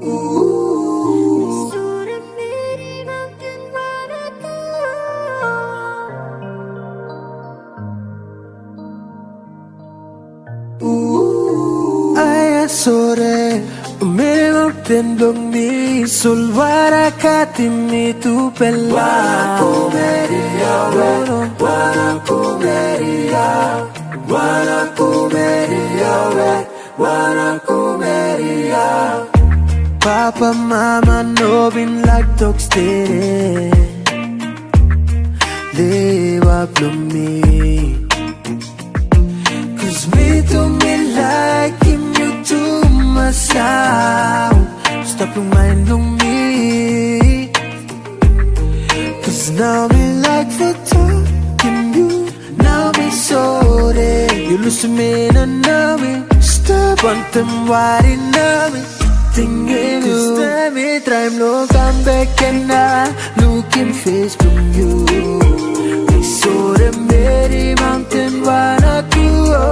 Sore umewten bumi sulwara katimi tu pella wana kumeria Papa mama no bin like dogs tere lewa plumi Cause me to me like him you to myself Stop reminding me Cause now me like for talking you Now me sorry You lose me and now me Stop on them worry now me Thinking you Cause time it time no come back and I Looking face from you Me sorry Mary mountain wanna go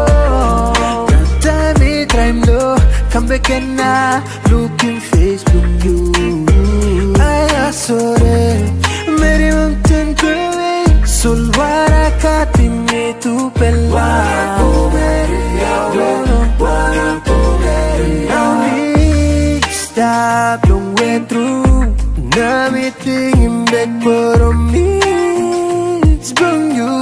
Time it time no come back and I Looking face from you I saw Mary mountain growing Sulwara katimi tu pella Now me stop long way through Now me thinking back for me It's from you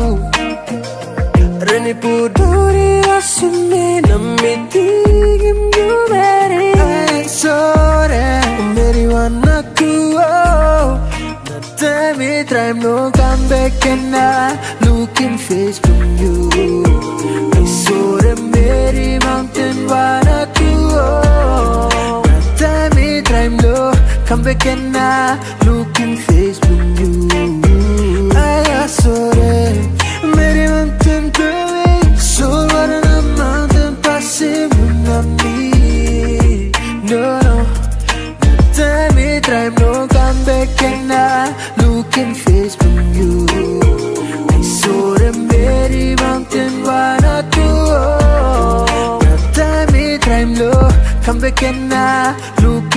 Rani puduri asumi Na me thinking you Mary I saw Mary wanna go Time it time no come back and I Looking face from you I saw the Mary mountain wanna go Time it time no come back and I Looking face from you I saw the Mary mountain growing So what on a mountain passing on me No, no Time it time no come back and I Looking face from you I saw the Mary mountain wanna go Time it time no come back and I Look